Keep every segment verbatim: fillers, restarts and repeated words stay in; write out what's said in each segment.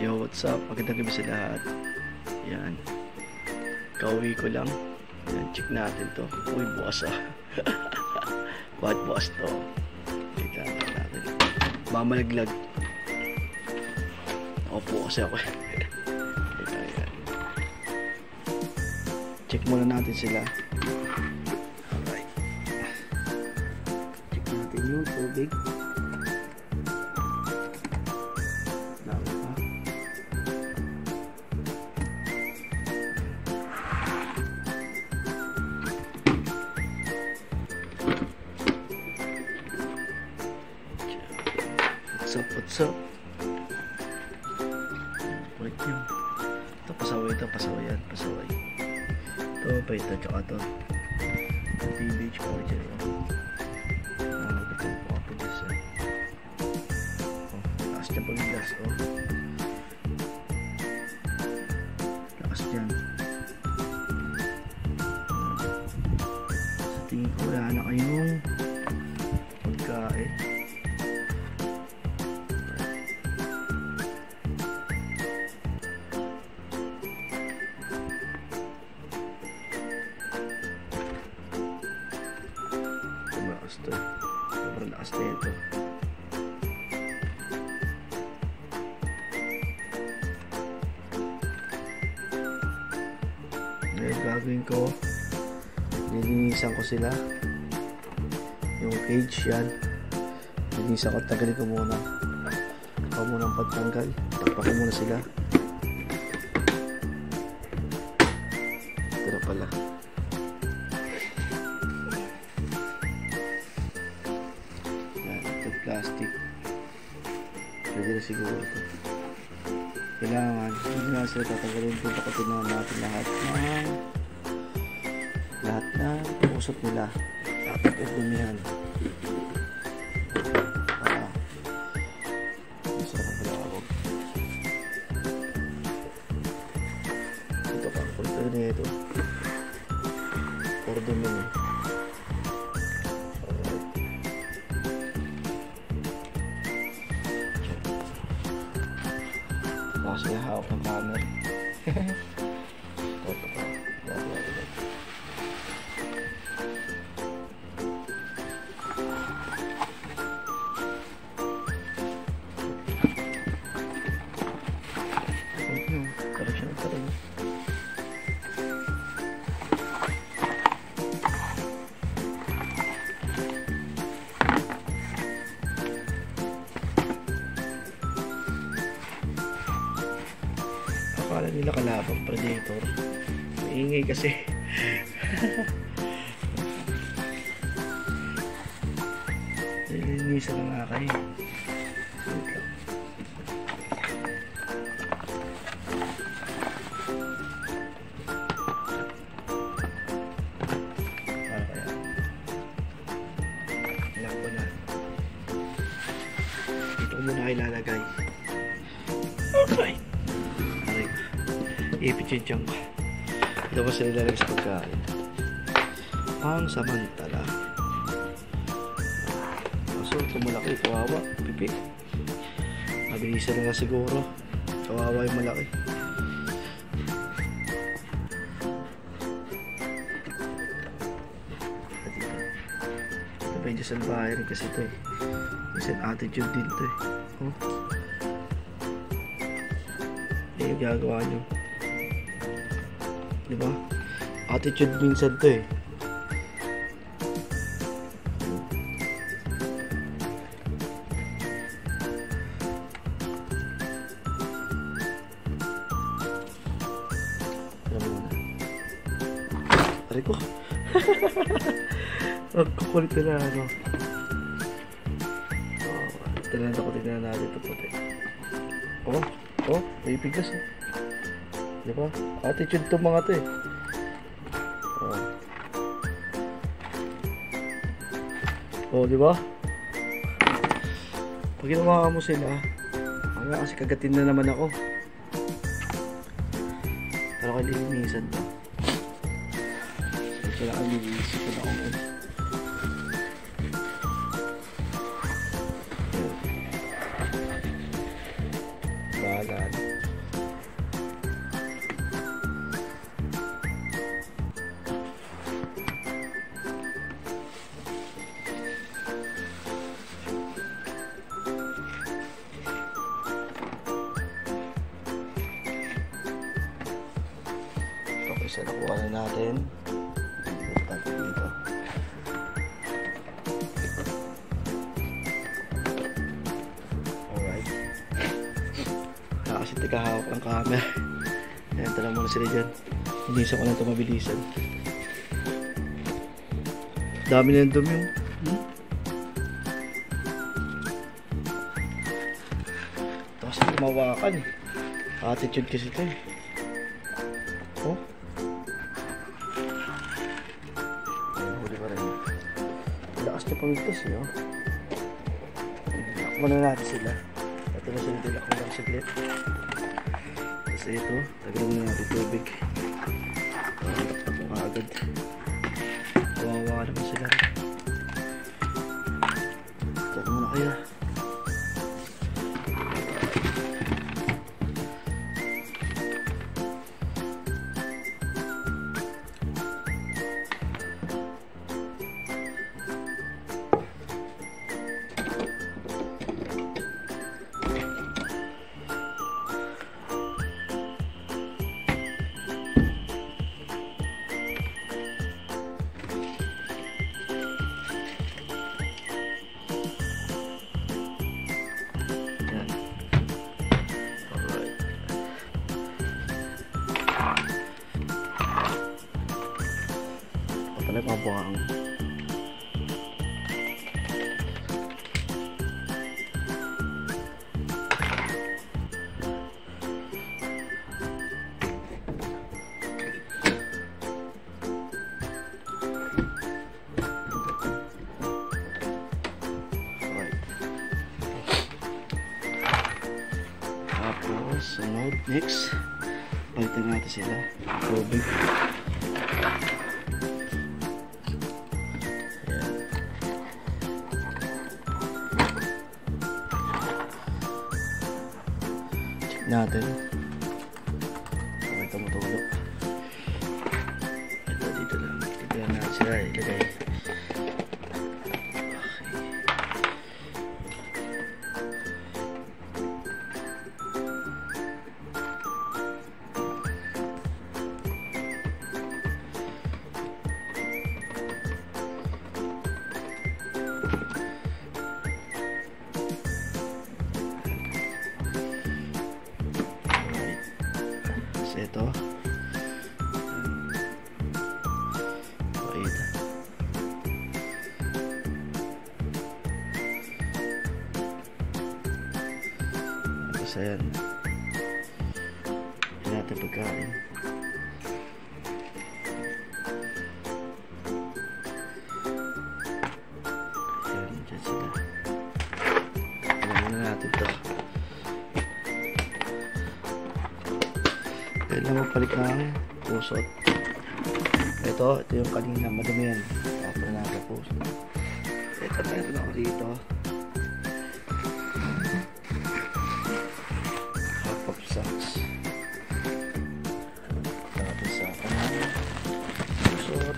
Yo, what's up? Magandang gabi sa lahat. Yan. Kauwi ko lang. Yan, check natin to. Uy, bukas ah. Bakit bukas to? Kita natin. Mamalaglag. Opo kasi ako. Yan. Check muna natin sila. Alright. Check natin yung tubig. What's up, what's up? Wait nyo. Ito, pasaway ito, pasaway yan, pasaway. Ito, pa ito, tsaka ito. T B H ko rin dyan. Ah, ito po ako gas eh. Oh, lakas dyan pag gas, oh. Lakas dyan. Sa tingin ko, wala na kayong pagkain. Ito, sobrang lakas na ito. Ngayon gagawin ko, nilinisan ko sila yung cage yan. Nilinisan ko, tagalin ko muna. Ako muna ang pagtanggal, takpakin muna sila. Ito na pala. Plastic. Pwede na siguro ito. Kailangan, hindi na sila tatanggalin kung takutin na natin lahat ng lahat ng usap nila. Dapat udumihan. Ah. Masarap ang palawag. Ito pa. Ito na ito. Puro dumi eh. Kasi hawak ng camera. Ito pa. Tarik siya ng tarik. Akala nila kalabang predator. Maingay kasi. Nilinisan na nga kayo. Para kaya. Alam ko na. Dito ko muna ilalagay. Okay. Ipit yung tiyang ko. Ito pa sila lalagay sa pagkain. Ang samantala. Kaso ito malaki. Kawawa. Pipi. Mabilisan na nga siguro. Kawawa yung malaki. Ito pa yung Jason Bayer kasi ito eh. Kasi attitude din ito eh. Oh. Yan yung gagawa nyo. Diba? Attitude minsan to eh. Tari ko. Magkukulit na ano. Oh, tignan ako, tignan natin ito puti. Oh, oh, may bigas eh. Diba? Attitude to mga to eh. Oh, oh diba? Pag ginawa mo sila, ano kasi kagatin na naman ako. Pero kalilinisan to. So, kailangan lilinisan ko na ako ngayon. Bahala. isa nakuha na natin. Natin dito. Alright. Kaya kasi tikahawak ng camera. Ayan, tala muna sila dyan. Hinisa ko lang ito mabilisan. Dami na yung dumi. Hmm? Ito kasi tumawakan eh. Attitude kasi ito eh. Oh. Ayan, huli pa rin. Lakas na pamitas eh oh. Dilak muna natin sila. Ito na sila, dilak mo lang saglit. Tapos ito, tagal muna natin tubig. Taktak mo agad. Kawawa naman sila. Diyan muna kayo. Pala pabuang. Tapos sunod, next palitan natin sila tubig. Natin ito matulog. Ito dito lang, dito lang natin sila ilagay. Ito wait tapos ayan yan natin pagkain. Ayan, dyan sila. Alam na natin ito. Kailangan magpalit ng pusot. Ito, ito yung kanina, madumi yan. Tapos na natin pusot. Ito, meron ako dito. Half of socks. Tapos sa kanina, pusot.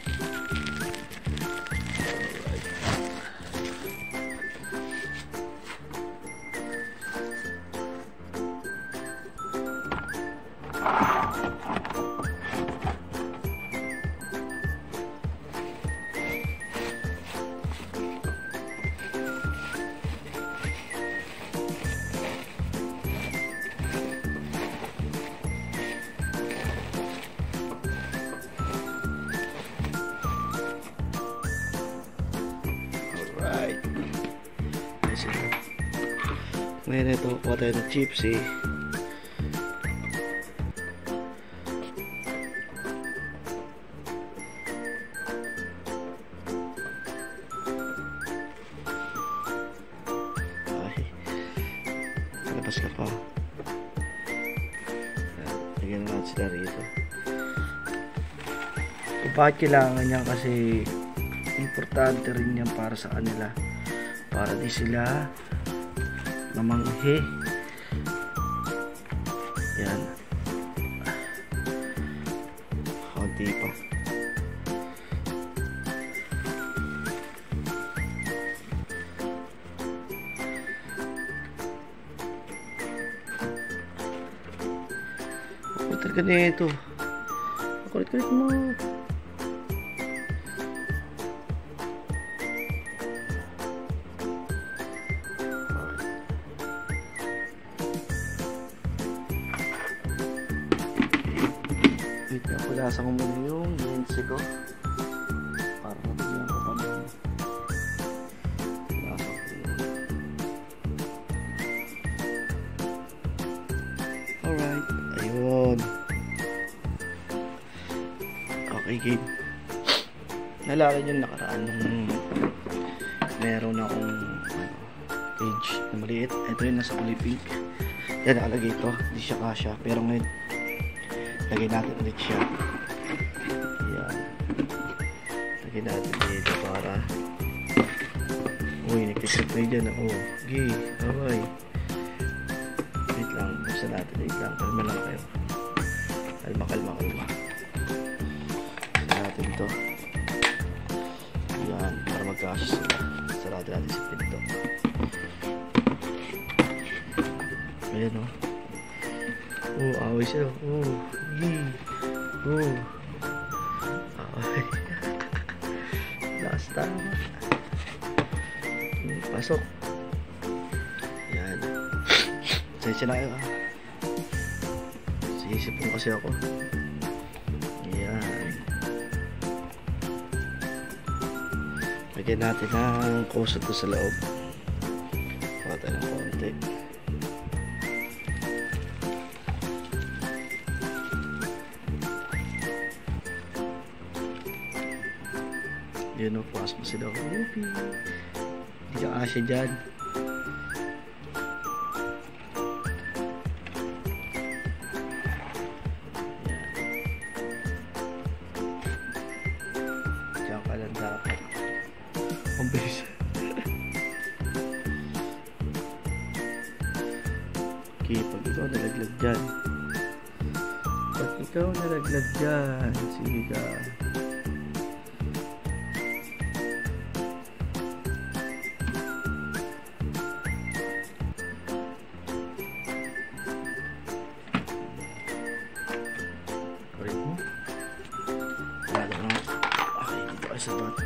Ngayon ito, kuha tayo ng chips eh. Ay, labas ka pa. Lagyan natin sila rito. Kung bakit kailangan yan kasi importante rin yan para sa kanila. Para di sila namanghe. Yan. Kunti pa. Putar ka na ito. Kulit-kulit mo. Wait nga, pulasan ko muna yung lensi ko. Para mabigyan ko pa muna. Pulasan ko yun. Alright, ayun. Okay, game. Nalala nyo nakaraan nung meron akong page na maliit. Ito yung nasa kulay pink. Yan, nakalagay ito. Hindi siya kasha. Pero ngayon, lagay natin ulit siya. Yan. Lagay natin dito para... Uy, nagtisip kayo dyan. Oh, gay. Bye-bye. Wait lang. Basta natin. Wait lang. Kalma lang kayo. Kalma, kalma, kalma. Basta natin ito. Yan. Para magkasya sila. Sarado natin sa pinto. Ayan, oh. Oh, away sila. Oh, yee. Oh. Away. Last tama. Pasok. Yan. Sensya na kayo, ah. Sisipon kasi ako. Yan. Lagyan natin ang kusot ko sa loob. Paka tayo ng konti. Yun o, puwas mo sila. Upi. Hindi ka asya dyan. Yan. Diyan ka lang dapat. Ang bilis. Okay, pag ikaw nalaglag dyan. Pag ikaw nalaglag dyan. Sige ka. Sa bat.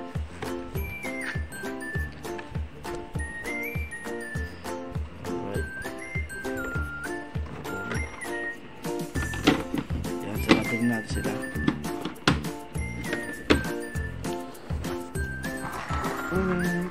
Alright. Yan, sarapin natin sila. Alright.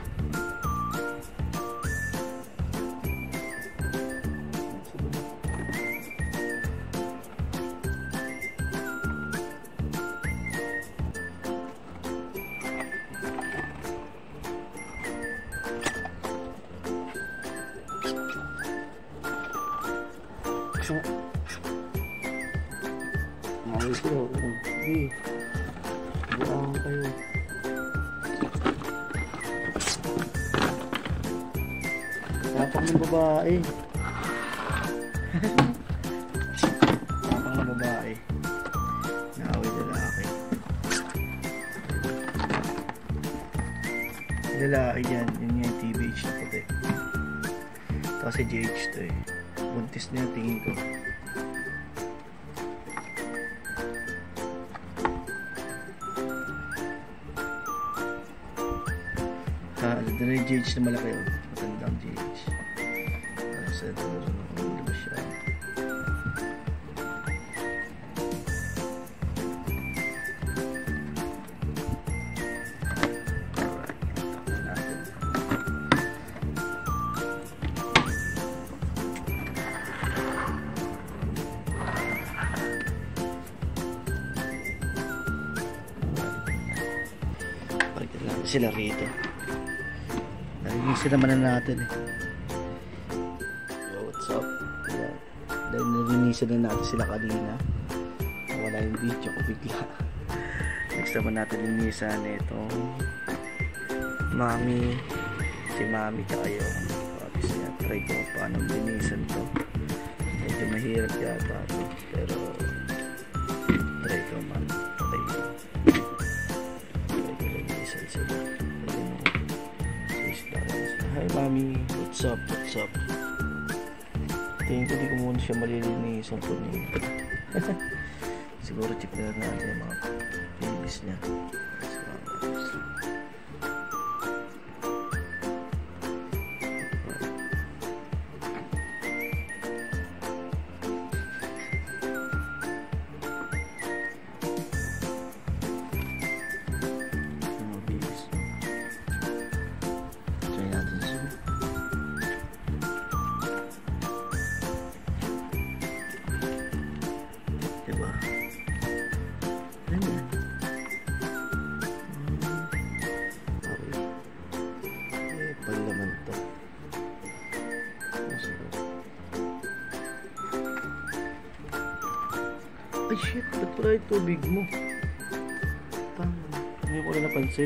So, mawis ko. Hindi. Buang kayo. Tapang ng babae. Tapang ng babae. Naaway na lalaki. Lalaki yan. Yun yung T B H na puti. Ito kasi G H to eh. Buntis na yung tingin ko. Ha, alam na yung G H na malaki yun. Matandang G H. Para sa ito, ano ba siya? Sila rito. Narinig naman na natin eh. Yo, what's up? Ayan. Dahil narinisan na natin sila kanina. Wala yung video ko bigla. Next naman natin linisan itong mami. Si mami tsaka yung kapis niya. Try ko paano linisan to. Medyo mahirap yata ito. Pero try ko man. Okay. Hi mami, what's up, what's up? Tingin ko di ko muna siya malilinisan po niya. Siguro check na natin yung mga babies niya. Diba? Ganyan. Hmm. Okay. May palaman to. Ay shit, ba't pala yung tubig mo? Tama. Hindi ko rin napansin.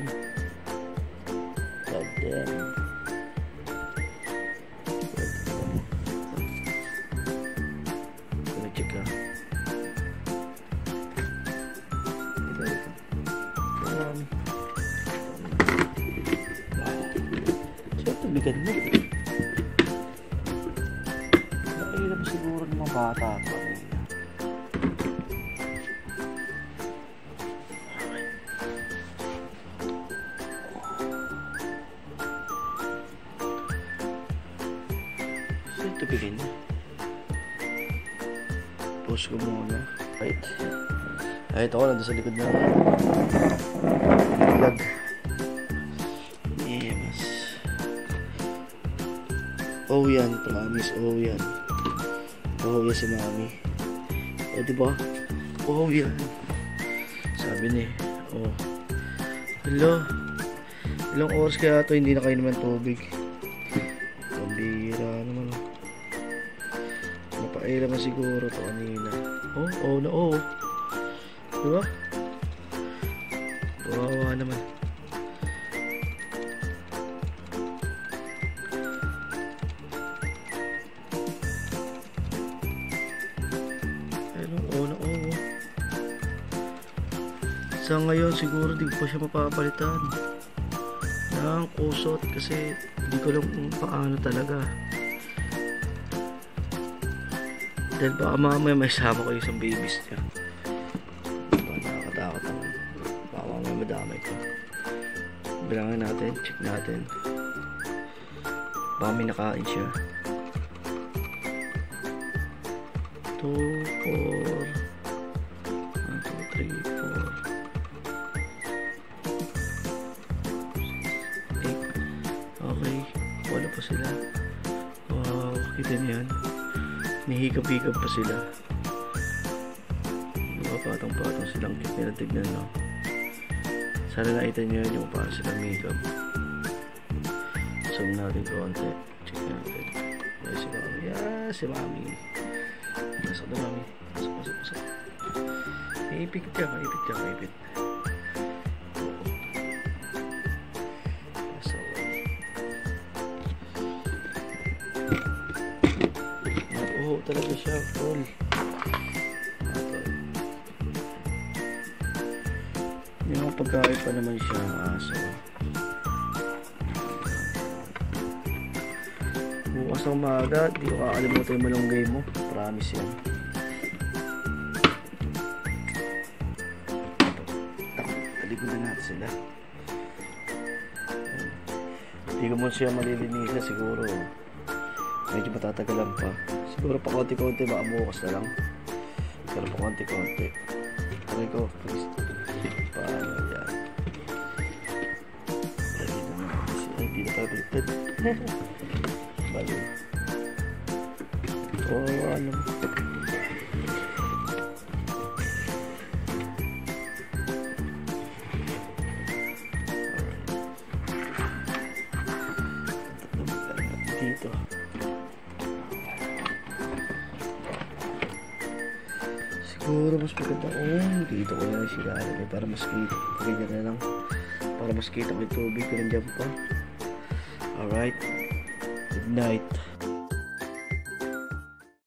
God damn. Check ka. Tubigan mo. Nakahirap siguro ng mga bata pa. Saan tubigan niya? Post ko muna. Right. Kahit ako nandun sa likod na vlog. Yes. Oh yan, promise. Oh yan. Oh yan si mami. Oh diba? Oh yan. Sabi niya. Oh. Hello. Ilang oras kaya ito hindi na kayo naman tubig. Pambira naman. Napaira naman siguro ito kanina. Oh, oh na oh. Diba? Kawawa naman. Sa ngayon siguro di ko pa siya mapapalitan ng kusot kasi hindi ko alam kung paano talaga, dahil baka mamaya may sama ko yung isang babies niya. Nakakatakot naman, baka mamaya madamay ko. Bilangin natin, check natin, baka may nakain siya. two, four, one, two, three, four, okay, wala pa sila. Wow, kita niyo yan, may hikap-hikap pa sila. Diba, patong-patong silang kit nila, tignan no. Sana nakita niyo yun yung parang silang hikap. Zoom natin konti, check natin. Ay, si mami, yeah, si mami. Pasok na mami, pasok, pasok, pasok. Maipit ka, maipit ka, maipit. Oo, talaga siya, full. May mga pagkain pa naman siya, aso. Bukas ng umaga, di ko kakalimutan yung malunggay mo. Promise yan. Talikod na natin sila. Hindi ko mo siya malilinisan siguro. Medyo matatagalan pa. Siguro pa konti-konti, baka bukas na lang. Pero pa konti-konti. Okay ko, please. Paano yan? Lagi na naman siya. Ay, hindi na tayo baliktad. Balo. Oo, ano. Dito. Siguro mas maganda. Oh, dito ko na siya. Para mas kita. Ganyan na lang. Para mas kita ko yung tubig ko nandiyan pa. Alright. Good night.